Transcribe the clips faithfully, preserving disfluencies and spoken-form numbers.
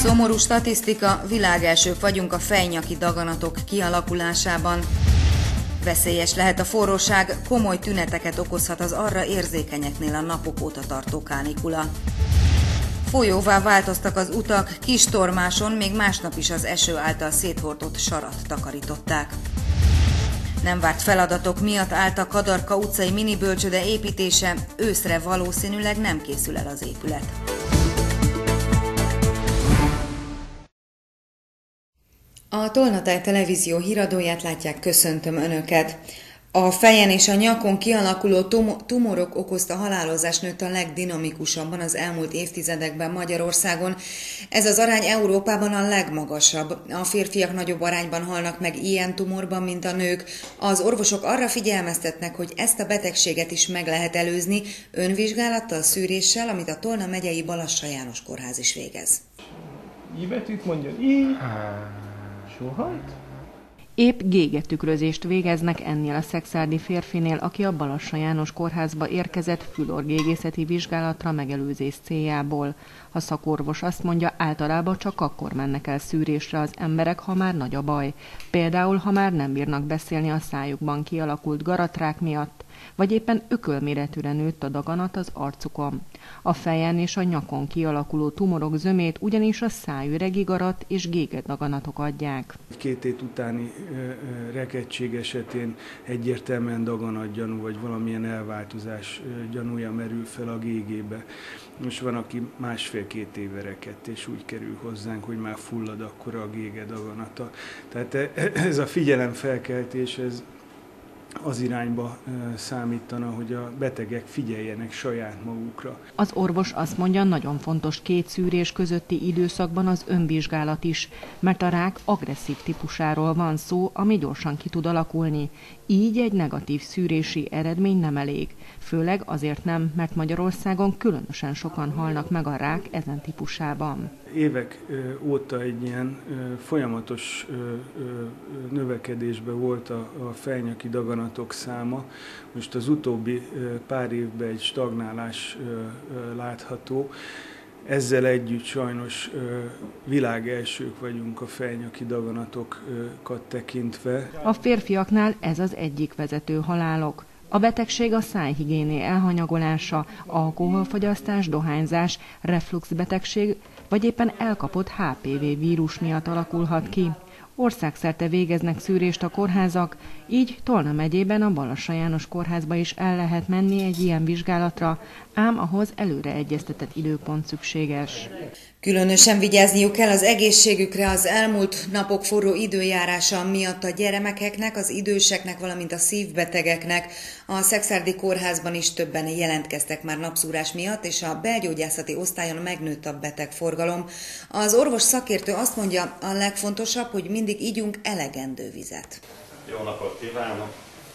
Szomorú statisztika, világelsők vagyunk a fejnyaki daganatok kialakulásában. Veszélyes lehet a forróság, komoly tüneteket okozhat az arra érzékenyeknél a napok óta tartó kánikula. Folyóvá változtak az utak, kis tormáson még másnap is az eső által széthordott sarat takarították. Nem várt feladatok miatt állt a Kadarka utcai minibölcsőde építése, őszre valószínűleg nem készül el az épület. A Tolnatáj televízió híradóját látják, köszöntöm Önöket. A fejen és a nyakon kialakuló tumorok okozta halálozás nőtt a legdinamikusabban az elmúlt évtizedekben Magyarországon. Ez az arány Európában a legmagasabb. A férfiak nagyobb arányban halnak meg ilyen tumorban, mint a nők. Az orvosok arra figyelmeztetnek, hogy ezt a betegséget is meg lehet előzni önvizsgálattal, szűréssel, amit a Tolna megyei Balassa János Kórház is végez. I betűt mondjon, I. Suhant. Épp gégetükrözést végeznek ennél a szekszárdi férfinél, aki a Balassa János Kórházba érkezett fülorgégészeti vizsgálatra megelőzés céljából. A szakorvos azt mondja, általában csak akkor mennek el szűrésre az emberek, ha már nagy a baj. Például, ha már nem bírnak beszélni a szájukban kialakult garatrák miatt, vagy éppen ökölméretűre nőtt a daganat az arcukon. A fejen és a nyakon kialakuló tumorok zömét ugyanis a szájüregi garat és géget daganatok adják. Két hét utáni rekedtség esetén egyértelműen daganatgyanú vagy valamilyen elváltozás gyanúja merül fel a gégébe. Most van, aki másfél-két éve rekedt, és úgy kerül hozzánk, hogy már fullad akkora a gége daganata. Tehát ez a figyelemfelkeltés, ez az irányba számítana, hogy a betegek figyeljenek saját magukra. Az orvos azt mondja, nagyon fontos két szűrés közötti időszakban az önvizsgálat is, mert a rák agresszív típusáról van szó, ami gyorsan ki tud alakulni. Így egy negatív szűrési eredmény nem elég. Főleg azért nem, mert Magyarországon különösen sokan halnak meg a rák ezen típusában. Évek óta egy ilyen folyamatos növekedésben volt a, a fejnyaki daganatok száma. Most az utóbbi pár évben egy stagnálás látható. Ezzel együtt sajnos világelsők vagyunk a fejnyaki daganatokat tekintve. A férfiaknál ez az egyik vezető halálok. A betegség a szájhigiéné elhanyagolása, alkoholfogyasztás, dohányzás, refluxbetegség vagy éppen elkapott há pé vé vírus miatt alakulhat ki. Országszerte végeznek szűrést a kórházak, így Tolna megyében a Balassa János Kórházba is el lehet menni egy ilyen vizsgálatra, ám ahhoz előre egyeztetett időpont szükséges. Különösen vigyázniuk kell az egészségükre az elmúlt napok forró időjárása miatt a gyermekeknek, az időseknek, valamint a szívbetegeknek. A szekszárdi kórházban is többen jelentkeztek már napszúrás miatt, és a belgyógyászati osztályon megnőtt a betegforgalom. Az orvos szakértő azt mondja, a legfontosabb, hogy mindig ígyunk elegendő vizet. Jó napot kívánok!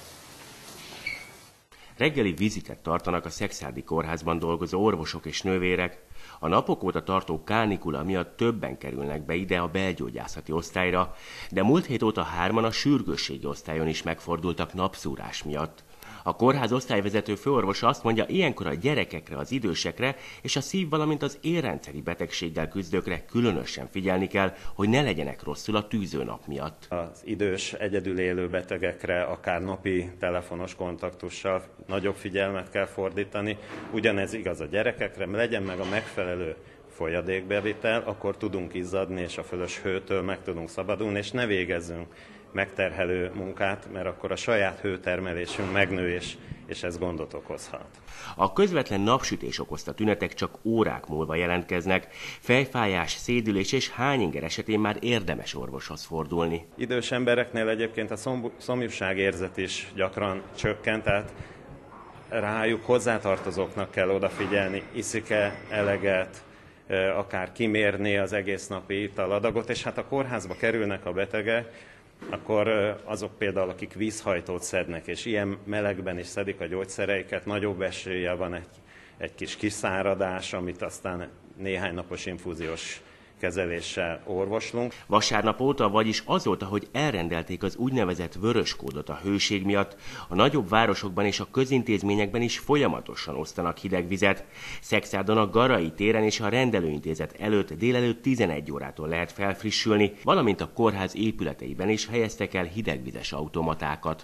Reggeli vizitet tartanak a szekszárdi kórházban dolgozó orvosok és nővérek. A napok óta tartó kánikula miatt többen kerülnek be ide a belgyógyászati osztályra, de múlt hét óta hárman a sürgősségi osztályon is megfordultak napszúrás miatt. A kórház osztályvezető főorvosa azt mondja, ilyenkor a gyerekekre, az idősekre és a szív, valamint az érrendszeri betegséggel küzdőkre különösen figyelni kell, hogy ne legyenek rosszul a tűzőnap miatt. Az idős, egyedül élő betegekre akár napi telefonos kontaktussal nagyobb figyelmet kell fordítani. Ugyanez igaz a gyerekekre, legyen meg a megfelelő folyadékbevitel, akkor tudunk izzadni, és a fölös hőtől meg tudunk szabadulni, és ne végezzünk megterhelő munkát, mert akkor a saját hőtermelésünk megnő, és, és ez gondot okozhat. A közvetlen napsütés okozta tünetek csak órák múlva jelentkeznek. Fejfájás, szédülés és hányinger esetén már érdemes orvoshoz fordulni. Idős embereknél egyébként a szomjúságérzet is gyakran csökkent, tehát rájuk hozzátartozóknak kell odafigyelni, iszik-e eleget, akár kimérni az egész napi italadagot, és hát a kórházba kerülnek a betegek, akkor azok például, akik vízhajtót szednek, és ilyen melegben is szedik a gyógyszereiket, nagyobb eséllyel van egy, egy kis kiszáradás, amit aztán néhány napos infúziós kezeléssel orvoslunk. Vasárnap óta, vagyis azóta, hogy elrendelték az úgynevezett vörös kódot a hőség miatt, a nagyobb városokban és a közintézményekben is folyamatosan osztanak hideg vizet. Szekszárdon a Garai téren és a rendelőintézet előtt délelőtt tizenegy órától lehet felfrissülni, valamint a kórház épületeiben is helyeztek el hidegvizes automatákat.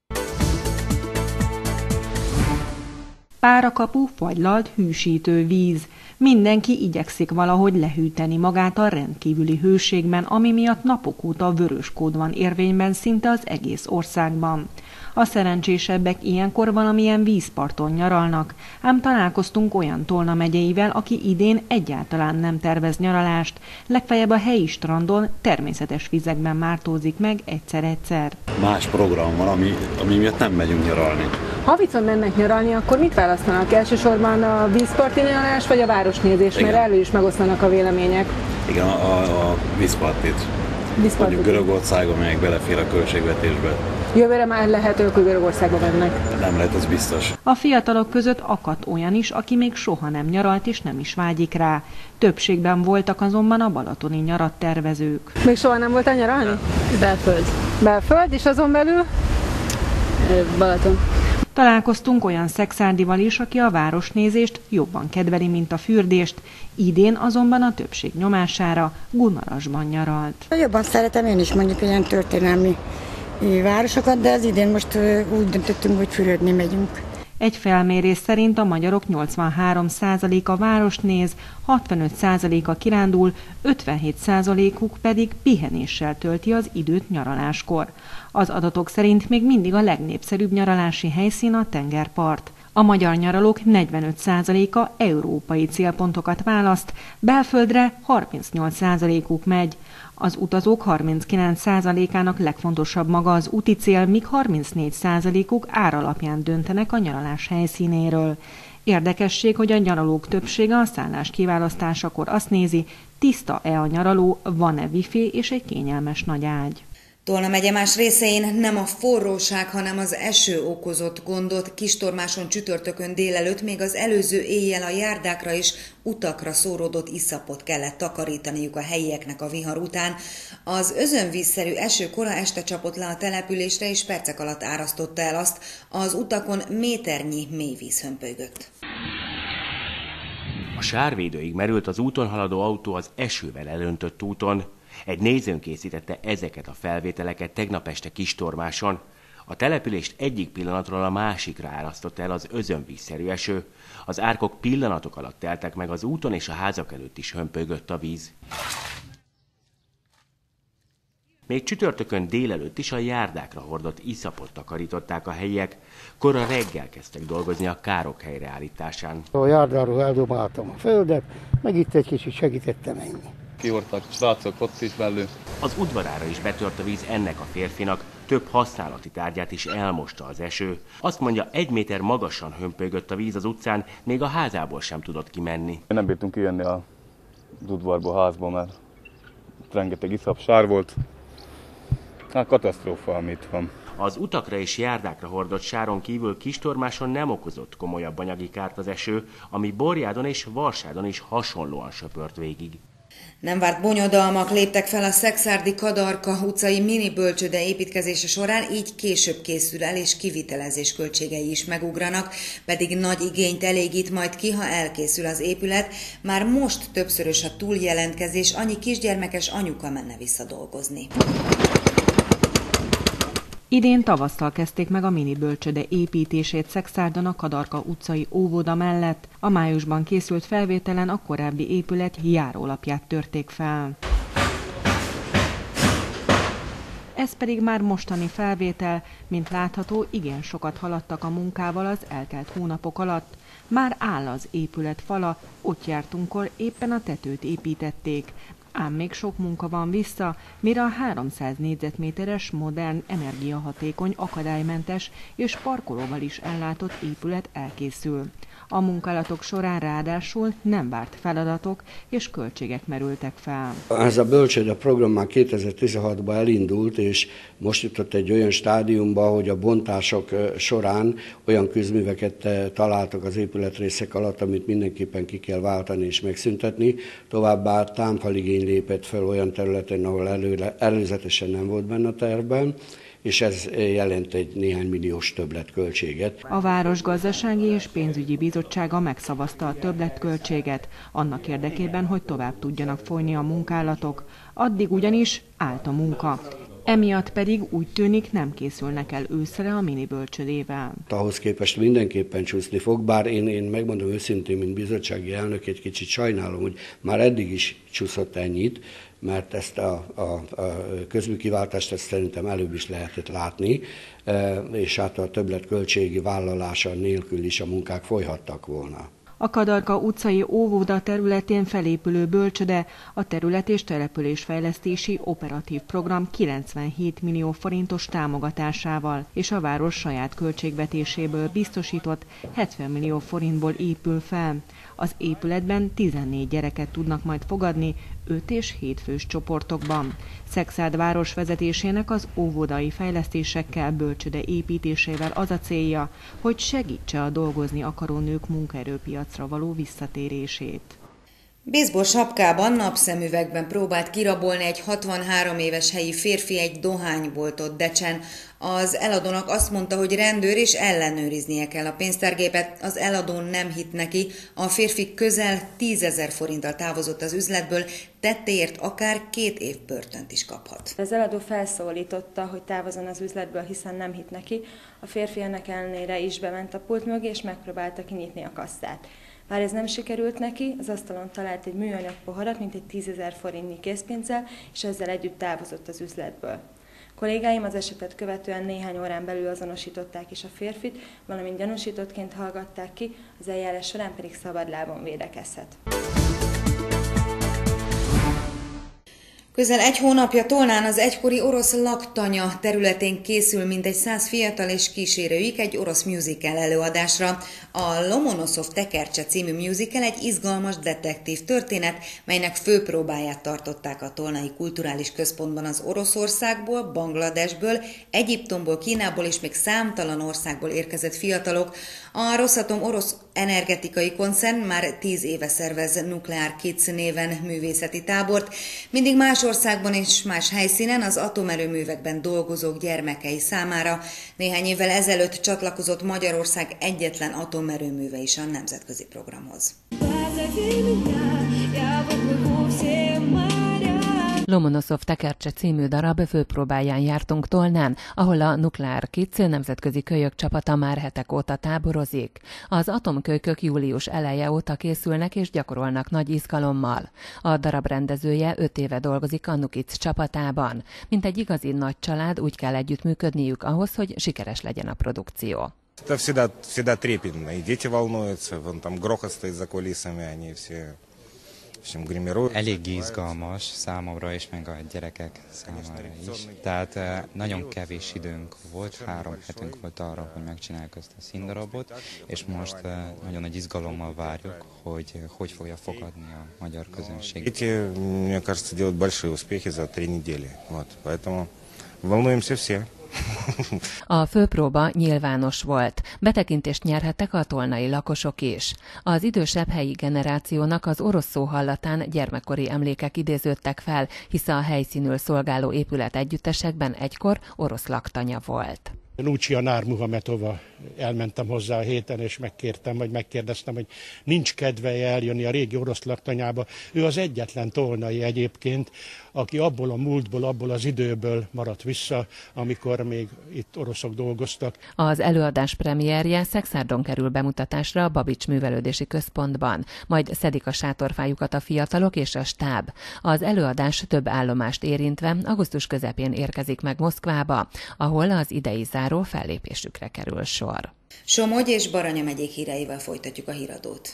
Párakapu, fagylalt, hűsítő víz. Mindenki igyekszik valahogy lehűteni magát a rendkívüli hőségben, ami miatt napok óta vörös kód van érvényben szinte az egész országban. A szerencsésebbek ilyenkor valamilyen vízparton nyaralnak, ám találkoztunk olyan Tolna megyeivel, aki idén egyáltalán nem tervez nyaralást, legfeljebb a helyi strandon természetes vizekben mártózik meg egyszer-egyszer. Más program van, ami, ami miatt nem megyünk nyaralni. Ha viszont mennek nyaralni, akkor mit választanak? Elsősorban a vízparti nyaralás vagy a városnézés, mert erről is megosztanak a vélemények. Igen, a, a, a vízpartit. Vízpartit. Mondjuk Görögországban még belefér a költségvetésbe. Jövőre már lehetőleg, hogy Görögországba mennek. Nem lehet, az biztos. A fiatalok között akadt olyan is, aki még soha nem nyaralt és nem is vágyik rá. Többségben voltak azonban a balatoni nyarat tervezők. Még soha nem voltál nyaralni? Belföld. Belföld, és azon belül? Balaton. Találkoztunk olyan szekszárdival is, aki a városnézést jobban kedveli, mint a fürdést. Idén azonban a többség nyomására Gunarasban nyaralt. Jobban szeretem én is mondjuk ilyen történelmi városokat, de az idén most úgy döntöttünk, hogy fürödni megyünk. Egy felmérés szerint a magyarok nyolcvanhárom százaléka várost néz, hatvanöt százaléka kirándul, ötvenhét százalékuk pedig pihenéssel tölti az időt nyaraláskor. Az adatok szerint még mindig a legnépszerűbb nyaralási helyszín a tengerpart. A magyar nyaralók negyvenöt százaléka európai célpontokat választ, belföldre harmincnyolc százalékuk megy. Az utazók harminckilenc százalékának legfontosabb maga az úti cél, míg harmincnégy százalékuk ár alapján döntenek a nyaralás helyszínéről. Érdekesség, hogy a nyaralók többsége a szállás kiválasztásakor azt nézi, tiszta-e a nyaraló, van-e wifi és egy kényelmes nagy ágy. Tolna megye más részein nem a forróság, hanem az eső okozott gondot. Kistormáson csütörtökön délelőtt még az előző éjjel a járdákra és utakra szóródott iszapot kellett takarítaniuk a helyieknek a vihar után. Az özönvízszerű eső kora este csapott le a településre, és percek alatt árasztotta el azt. Az utakon méternyi mélyvíz hömpölygött. A sárvédőig merült az úton haladó autó az esővel elöntött úton. Egy nézőn készítette ezeket a felvételeket tegnap este Kistormáson. A települést egyik pillanatról a másikra árasztotta el az özönvízszerű eső. Az árkok pillanatok alatt teltek meg az úton, és a házak előtt is hömpölygött a víz. Még csütörtökön délelőtt is a járdákra hordott iszapot takarították a helyiek. Kora reggel kezdtek dolgozni a károk helyreállításán. A járdáról eldobáltam a földet, meg itt egy kicsit segítettem ennyi. Kihordtak srácok ott is belül. Az udvarára is betört a víz ennek a férfinak, több használati tárgyát is elmosta az eső. Azt mondja, egy méter magasan hömpölygött a víz az utcán, még a házából sem tudott kimenni. Nem bírtunk kijönni az udvarból, a házból, mert rengeteg iszap, sár volt. Hát katasztrófa, amit van. Az utakra és járdákra hordott sáron kívül Kistormáson nem okozott komolyabb anyagi kárt az eső, ami Borjádon és Varsádon is hasonlóan söpört végig. Nem várt bonyodalmak léptek fel a szekszárdi Kadarka utcai mini bölcsőde építkezése során, így később készül el, és kivitelezés költségei is megugranak, pedig nagy igényt elégít majd ki, ha elkészül az épület. Már most többszörös a túljelentkezés, annyi kisgyermekes anyuka menne vissza dolgozni. Idén tavasszal kezdték meg a mini bölcsőde építését Szekszárdon a Kadarka utcai óvoda mellett. A májusban készült felvételen a korábbi épület járólapját törték fel. Ez pedig már mostani felvétel, mint látható, igen sokat haladtak a munkával az eltelt hónapok alatt. Már áll az épület fala, ott jártunkkor éppen a tetőt építették. Ám még sok munka van vissza, mire a háromszáz négyzetméteres, modern, energiahatékony, akadálymentes és parkolóval is ellátott épület elkészül. A munkálatok során ráadásul nem várt feladatok és költségek merültek fel. Ez a bölcsőde program már kétezer-tizenhatban elindult, és most jutott egy olyan stádiumba, hogy a bontások során olyan közműveket találtak az épületrészek alatt, amit mindenképpen ki kell váltani és megszüntetni. Továbbá támfaligény lépett fel olyan területen, ahol előle, előzetesen nem volt benne a tervben, és ez jelent egy néhány milliós többletköltséget. A Város Gazdasági és Pénzügyi Bizottsága megszavazta a többletköltséget, annak érdekében, hogy tovább tudjanak folyni a munkálatok. Addig ugyanis állt a munka. Emiatt pedig úgy tűnik, nem készülnek el őszre a mini bölcsődével. Ahhoz képest mindenképpen csúszni fog, bár én, én megmondom őszintén, mint bizottsági elnök, egy kicsit sajnálom, hogy már eddig is csúszott ennyit, mert ezt a, a, a közműkiváltást ezt szerintem előbb is lehetett látni, és hát a többletköltségi vállalása nélkül is a munkák folyhattak volna. A Kadarka utcai óvoda területén felépülő bölcsöde a terület- és településfejlesztési operatív program kilencvenhét millió forintos támogatásával és a város saját költségvetéséből biztosított hetven millió forintból épül fel. Az épületben tizennégy gyereket tudnak majd fogadni öt és hét fős csoportokban. Szekszárd város vezetésének az óvodai fejlesztésekkel, bölcsöde építésével az a célja, hogy segítse a dolgozni akaró nők munkaerőpiacra való visszatérését. Baseball sapkában, napszemüvegben próbált kirabolni egy hatvanhárom éves helyi férfi egy dohányboltot Decsen. Az eladónak azt mondta, hogy rendőr és ellenőriznie kell a pénztárgépet. Az eladó nem hitt neki, a férfi közel tízezer forinttal távozott az üzletből, tettéért akár két év börtönt is kaphat. Az eladó felszólította, hogy távozzon az üzletből, hiszen nem hitt neki. A férfi ennek ellenére is bement a pult mögé, és megpróbálta kinyitni a kasszát. Bár ez nem sikerült neki, az asztalon talált egy műanyag poharat, mint egy tízezer forintnyi készpénzzel, és ezzel együtt távozott az üzletből. Kollégáim az esetet követően néhány órán belül azonosították is a férfit, valamint gyanúsítottként hallgatták ki, az eljárás során pedig szabadlábon védekezhet. Közel egy hónapja Tolnán az egykori orosz laktanya területén készül mintegy száz fiatal és kísérőik egy orosz musical előadásra. A Lomonoszov tekercse című musical egy izgalmas detektív történet, melynek főpróbáját tartották a Tolnai Kulturális Központban az Oroszországból, Bangladesből, Egyiptomból, Kínából és még számtalan országból érkezett fiatalok. A Rosatom orosz energetikai koncern már tíz éve szervez Nuclear Kids néven művészeti tábort. Mindig más országban és más helyszínen az atomerőművekben dolgozók gyermekei számára. Néhány évvel ezelőtt csatlakozott Magyarország egyetlen atomerőműve is a nemzetközi programhoz. Lomonoszov tekercse című darab főpróbáján jártunk Tolnán, ahol a Nuclear Kids nemzetközi kölyök csapata már hetek óta táborozik. Az atomkölykök július eleje óta készülnek és gyakorolnak nagy izgalommal. A darab rendezője öt éve dolgozik a Nukic csapatában. Mint egy igazi nagy család, úgy kell együttműködniük ahhoz, hogy sikeres legyen a produkció. Это всегда, всегда трепетно, и дети волнуются, вон там грохот стоит за кулисами, они все... Elég izgalmas számomra és meg a gyerekek számára is. Tehát nagyon kevés időnk volt, három hetünk volt arra, hogy megcsináljuk ezt a színdarabot, és most nagyon nagy izgalommal várjuk, hogy hogy fogja fogadni a magyar közönség. Эти, мне кажется, делают большие успехи за три недели. Вот, поэтому волнуемся все. A főpróba nyilvános volt. Betekintést nyerhettek a tolnai lakosok is. Az idősebb helyi generációnak az orosz szó hallatán gyermekkori emlékek idéződtek fel, hisz a helyszínül szolgáló épület együttesekben egykor orosz laktanya volt. Lucia Nármuhametova, elmentem hozzá a héten, és megkértem, vagy megkérdeztem, hogy nincs kedve eljönni a régi orosz laktanyába. Ő az egyetlen tolnai egyébként, aki abból a múltból, abból az időből maradt vissza, amikor még itt oroszok dolgoztak. Az előadás premierje Szekszárdon kerül bemutatásra a Babics Művelődési Központban, majd szedik a sátorfájukat a fiatalok és a stáb. Az előadás több állomást érintve augusztus közepén érkezik meg Moszkvába, ahol az idei záró fellépésükre kerül sor. Somogy és Baranya megyék híreivel folytatjuk a híradót.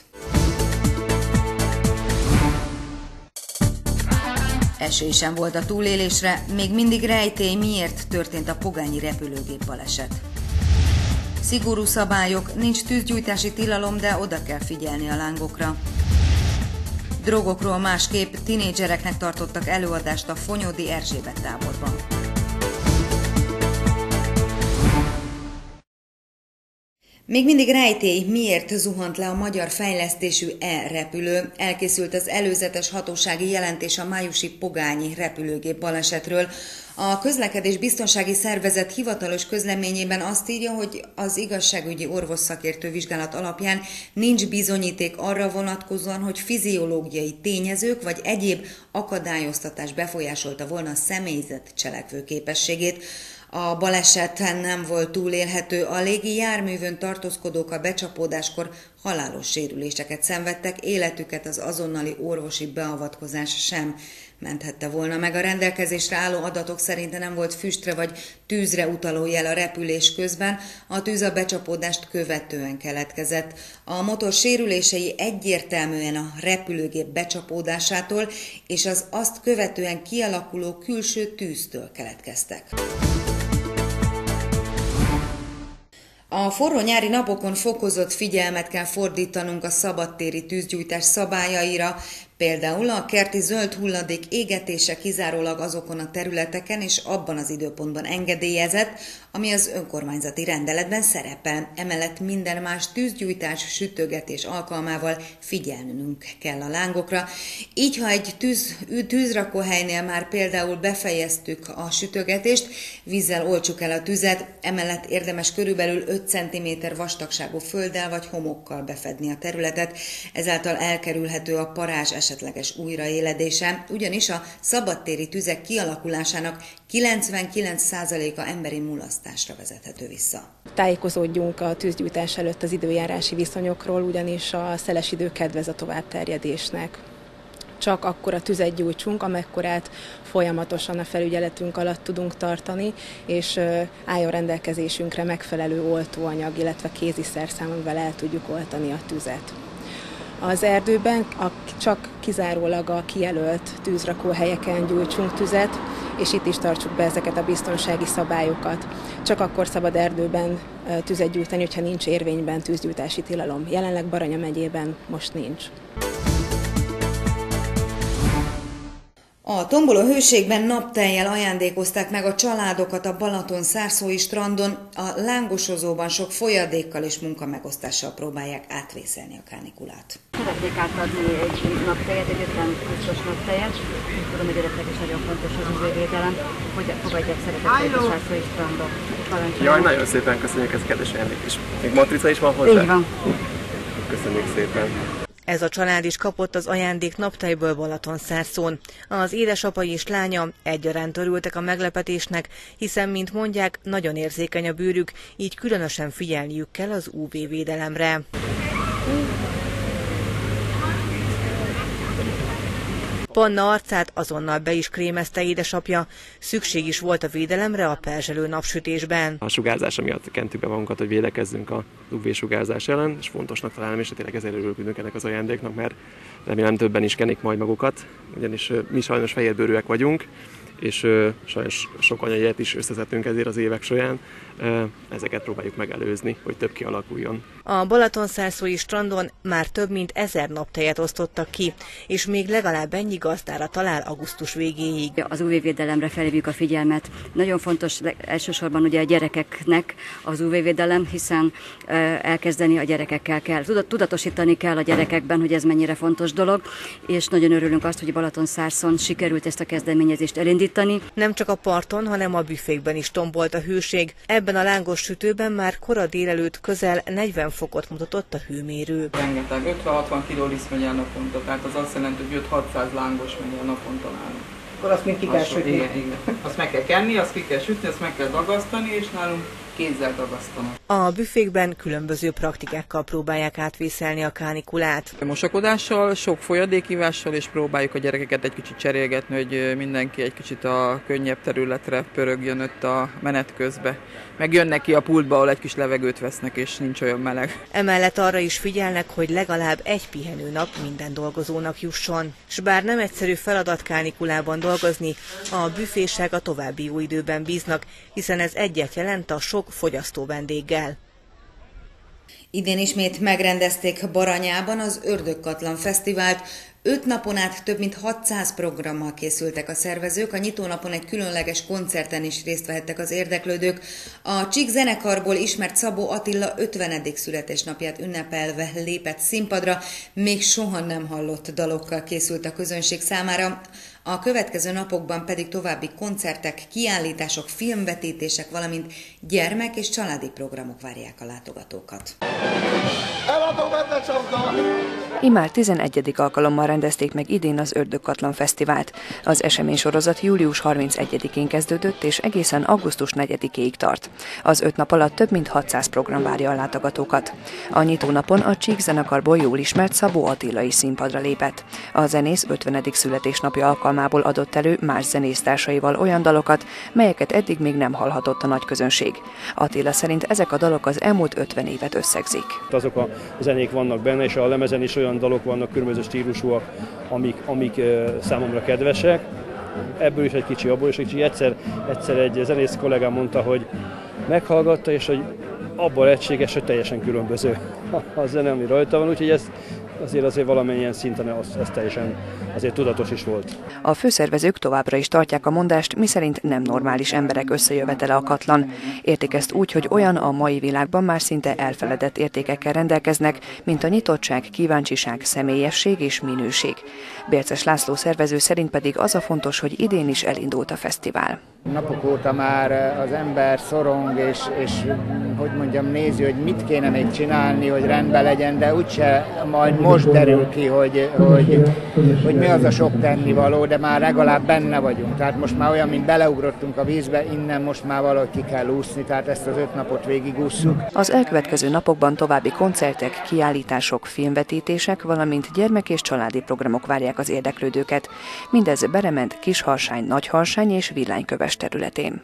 Esély sem volt a túlélésre, még mindig rejtély, miért történt a pogányi repülőgép baleset. Szigorú szabályok, nincs tűzgyújtási tilalom, de oda kell figyelni a lángokra. Drogokról másképp, tinédzsereknek tartottak előadást a Fonyódi Erzsébet táborban. Még mindig rejtély, miért zuhant le a magyar fejlesztésű E-repülő. Elkészült az előzetes hatósági jelentés a májusi pogányi repülőgép balesetről. A Közlekedés Biztonsági Szervezet hivatalos közleményében azt írja, hogy az igazságügyi orvosszakértő vizsgálat alapján nincs bizonyíték arra vonatkozóan, hogy fiziológiai tényezők vagy egyéb akadályoztatás befolyásolta volna a személyzet cselekvőképességét. A baleseten nem volt túlélhető, a légi járművön tartózkodók a becsapódáskor halálos sérüléseket szenvedtek, életüket az azonnali orvosi beavatkozás sem menthette volna meg. A rendelkezésre álló adatok szerint nem volt füstre vagy tűzre utaló jel a repülés közben, a tűz a becsapódást követően keletkezett. A motor sérülései egyértelműen a repülőgép becsapódásától és az azt követően kialakuló külső tűztől keletkeztek. A forró nyári napokon fokozott figyelmet kell fordítanunk a szabadtéri tűzgyújtás szabályaira, például a kerti zöld hulladék égetése kizárólag azokon a területeken és abban az időpontban engedélyezett, ami az önkormányzati rendeletben szerepel. Emellett minden más tűzgyújtás, sütögetés alkalmával figyelnünk kell a lángokra. Így, ha egy tűz, tűzrakóhelynél már például befejeztük a sütögetést, vízzel oltsuk el a tüzet, emellett érdemes körülbelül öt centiméter vastagságú földdel vagy homokkal befedni a területet, ezáltal elkerülhető a parázs esetleges újraéledése, ugyanis a szabadtéri tüzek kialakulásának kilencvenkilenc százaléka emberi mulasztásra vezethető vissza. Tájékozódjunk a tűzgyújtás előtt az időjárási viszonyokról, ugyanis a szeles idő kedvez a továbbterjedésnek. Csak akkor a tüzet gyújtsunk, amekkorát folyamatosan a felügyeletünk alatt tudunk tartani, és álljon rendelkezésünkre megfelelő oltóanyag, illetve kéziszerszám, amivel el tudjuk oltani a tüzet. Az erdőben a, csak kizárólag a kijelölt tűzrakóhelyeken gyújtsunk tüzet, és itt is tartsuk be ezeket a biztonsági szabályokat. Csak akkor szabad erdőben tüzet gyújtani, hogyha nincs érvényben tűzgyújtási tilalom. Jelenleg Baranya megyében most nincs. A tomboló hőségben naptejjel ajándékozták meg a családokat a Balaton-szárszói strandon, a lángosozóban sok folyadékkal és munkamegosztással próbálják átvészelni a kánikulát. Szeretnék átadni egy naptejet, egy ötven biztos naptejet. Tudom, hogy gyereknek is nagyon fontos az u vé-védelem, hogy fogadják szeretettel a szárszói strandon. Jaj, nagyon szépen köszönjük, ez kedves ajándék is. Még matrica is van hozzá? Így van. Köszönjük szépen. Ez a család is kapott az ajándék naptejből Balatonszárszón. Az édesapa és lánya egyaránt örültek a meglepetésnek, hiszen, mint mondják, nagyon érzékeny a bőrük, így különösen figyelniük kell az u vé-védelemre. Panna arcát azonnal be is krémezte édesapja. Szükség is volt a védelemre a perzselő napsütésben. A sugárzása miatt kentük be magunkat, hogy védekezzünk a u vé-sugárzás ellen, és fontosnak találom, és tényleg ezért örülünk ennek az ajándéknak, mert remélem többen is kenik majd magukat, ugyanis mi sajnos fehérbőrűek vagyunk, és ö, sajnos sok anyanyet is összeszedtünk ezért az évek során. Ö, ezeket próbáljuk megelőzni, hogy több kialakuljon. A Balatonszárszói strandon már több mint ezer naptejet osztottak ki, és még legalább ennyi gazdára talál augusztus végéig. Az u vé-védelemre felhívjuk a figyelmet. Nagyon fontos elsősorban ugye a gyerekeknek az u vé-védelem, hiszen elkezdeni a gyerekekkel kell. Tudatosítani kell a gyerekekben, hogy ez mennyire fontos dolog, és nagyon örülünk azt, hogy Balatonszárszón sikerült ezt a kezdeményezést elindítani. Nem csak a parton, hanem a büfékben is tombolt a hőség. Ebben a lángos sütőben már kora délelőtt közel negyven fokot mutatott a hőmérő. Rengeteg, ötven-hatvan kiló liszt megy el naponta, tehát az azt jelenti, hogy öt-hatszáz lángos megy el naponta nálunk. Akkor azt még ki kell sütni. Igen, igen. Azt meg kell kenni, azt ki kell sütni, azt meg kell dagasztani, és nálunk kézzel dagasztanak. A büfékben különböző praktikákkal próbálják átvészelni a kánikulát. Mosakodással, sok folyadékívással, és próbáljuk a gyerekeket egy kicsit cserélgetni, hogy mindenki egy kicsit a könnyebb területre pörögjön ott a menet közbe. Meg jönnek ki a pultba, ahol egy kis levegőt vesznek, és nincs olyan meleg. Emellett arra is figyelnek, hogy legalább egy pihenőnap minden dolgozónak jusson. S bár nem egyszerű feladat kánikulában dolgozni, a büfések a további jó időben bíznak, hiszen ez egyet jelent a sok fogyasztó vendéggel. Idén ismét megrendezték Baranyában az Ördögkatlan Fesztivált. Öt napon át több mint hatszáz programmal készültek a szervezők, a nyitónapon egy különleges koncerten is részt vehettek az érdeklődők. A Csík zenekarból ismert Szabó Attila ötvenedik születésnapját ünnepelve lépett színpadra, még soha nem hallott dalokkal készült a közönség számára. A következő napokban pedig további koncertek, kiállítások, filmvetítések, valamint gyermek- és családi programok várják a látogatókat. Immár tizenegyedik alkalommal rendezték meg idén az Ördögkatlan Fesztivált. Az eseménysorozat július harmincegyedikén kezdődött és egészen augusztus negyedikéig tart. Az öt nap alatt több mint hatszáz program várja a látogatókat. A nyitónapon a Csík zenekarból jól ismert Szabó Attila is színpadra lépett. A zenész ötvenedik születésnapja alkalmából adott elő más zenésztársaival olyan dalokat, melyeket eddig még nem hallhatott a nagy közönség. Attila szerint ezek a dalok az elmúlt ötven évet összegzik. Azok a zenék vannak benne, és a lemezen is olyan dalok vannak, különböző stílusúak, amik, amik számomra kedvesek. Ebből is egy kicsi, abból is egy kicsi. Egyszer, egyszer egy zenész kollégám mondta, hogy meghallgatta, és hogy abból egységes, hogy teljesen különböző a zene, ami rajta van, úgyhogy ez azért azért valamennyien szinten az, ez teljesen azért tudatos is volt. A főszervezők továbbra is tartják a mondást, miszerint nem normális emberek összejövetele a Katlan. Értik ezt úgy, hogy olyan a mai világban már szinte elfeledett értékekkel rendelkeznek, mint a nyitottság, kíváncsiság, személyesség és minőség. Bérces László szervező szerint pedig az a fontos, hogy idén is elindult a fesztivál. Napok óta már az ember szorong, és, és hogy mondjam, nézi, hogy mit kéne még csinálni, hogy rendben legyen, de úgyse majd most derül ki, hogy, hogy, hogy mi az a sok tennivaló, de már legalább benne vagyunk. Tehát most már olyan, mint beleugrottunk a vízbe, innen most már valahogy ki kell úszni, tehát ezt az öt napot végigússzuk. Az elkövetkező napokban további koncertek, kiállítások, filmvetítések, valamint gyermek- és családi programok várják az érdeklődőket. Mindez Berement, Kisharsány, Nagyharsány és Villányköves területén.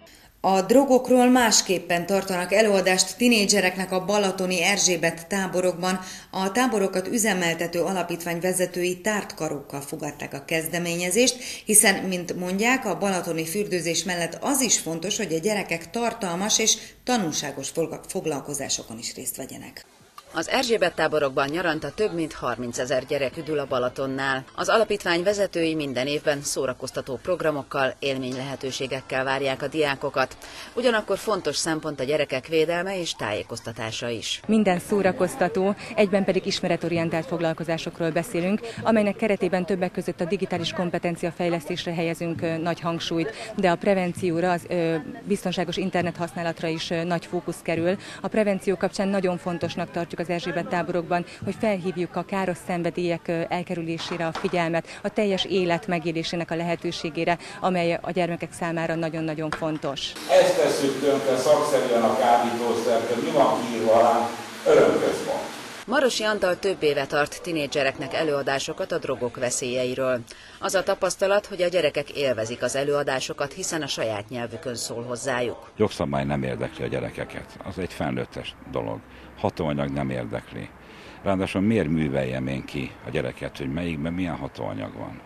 A drogokról másképpen tartanak előadást tinédzsereknek a balatoni Erzsébet táborokban. A táborokat üzemeltető alapítvány vezetői tártkarokkal fogadták a kezdeményezést, hiszen, mint mondják, a balatoni fürdőzés mellett az is fontos, hogy a gyerekek tartalmas és tanulságos foglalkozásokon is részt vegyenek. Az Erzsébet táborokban nyaranta több mint harmincezer gyerek üdül a Balatonnál. Az alapítvány vezetői minden évben szórakoztató programokkal, élménylehetőségekkel várják a diákokat. Ugyanakkor fontos szempont a gyerekek védelme és tájékoztatása is. Minden szórakoztató, egyben pedig ismeretorientált foglalkozásokról beszélünk, amelynek keretében többek között a digitális kompetencia fejlesztésre helyezünk nagy hangsúlyt, de a prevencióra, az ö, biztonságos internethasználatra is ö, nagy fókusz kerül. A prevenció kapcsán nagyon fontosnak tartjuk az Erzsébet táborokban, hogy felhívjuk a káros szenvedélyek elkerülésére a figyelmet, a teljes élet megélésének a lehetőségére, amely a gyermekek számára nagyon-nagyon fontos. Ezt tesszük tönkre szakszerűen a kábítószert, mi van kiírva alá, örömközpont. Marosi Antal több éve tart tinédzsereknek előadásokat a drogok veszélyeiről. Az a tapasztalat, hogy a gyerekek élvezik az előadásokat, hiszen a saját nyelvükön szól hozzájuk. Jogszabály nem érdekli a gyerekeket, az egy felnőttes dolog. Hatóanyag nem érdekli. Ráadásul miért műveljem én ki a gyereket, hogy melyikben milyen hatóanyag van?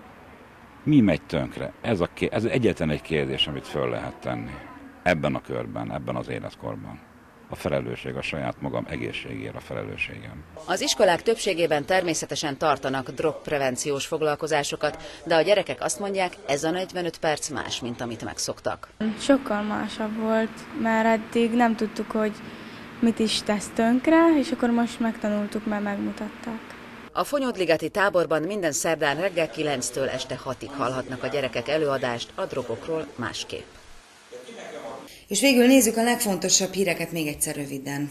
Mi megy tönkre? Ez, a, ez egyetlen egy kérdés, amit föl lehet tenni. Ebben a körben, ebben az életkorban. A felelősség a saját magam egészségére a felelősségem. Az iskolák többségében természetesen tartanak drogprevenciós foglalkozásokat, de a gyerekek azt mondják, ez a negyvenöt perc más, mint amit megszoktak. Sokkal másabb volt, mert eddig nem tudtuk, hogy mit is tesz tönkre, és akkor most megtanultuk, mert megmutatták. A Fonyódligeti táborban minden szerdán reggel kilenctől este hatig hallhatnak a gyerekek előadást a drogokról másképp. És végül nézzük a legfontosabb híreket még egyszer röviden.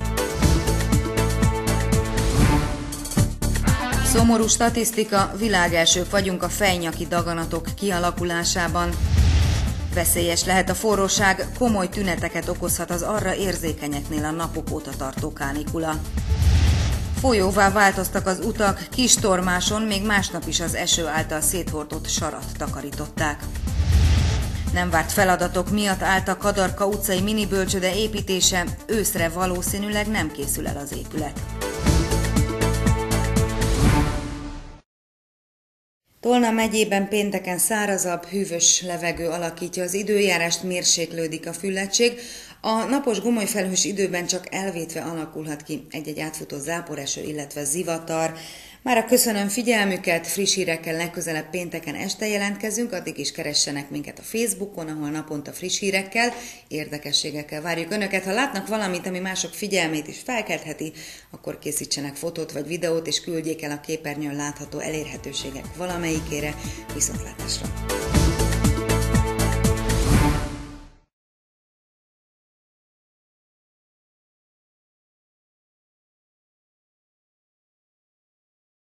Szomorú statisztika, világelsők vagyunk a fejnyaki daganatok kialakulásában. Veszélyes lehet a forróság, komoly tüneteket okozhat az arra érzékenyeknél a napok óta tartó kánikula. Folyóvá változtak az utak, Kistormáson még másnap is az eső által széthordott sarat takarították. Nem várt feladatok miatt állt a Kadarka utcai minibölcsöde építése, őszre valószínűleg nem készül el az épület. Tolna megyében pénteken szárazabb, hűvös levegő alakítja az időjárást, mérséklődik a füllettség. A napos gomolyfelhős időben csak elvétve alakulhat ki egy-egy átfutó záporeső, illetve zivatar. Mára köszönöm figyelmüket, friss hírekkel legközelebb pénteken este jelentkezünk, addig is keressenek minket a Facebookon, ahol naponta friss hírekkel, érdekességekkel várjuk Önöket. Ha látnak valamit, ami mások figyelmét is felkeltheti, akkor készítsenek fotót vagy videót, és küldjék el a képernyőn látható elérhetőségek valamelyikére. Viszontlátásra!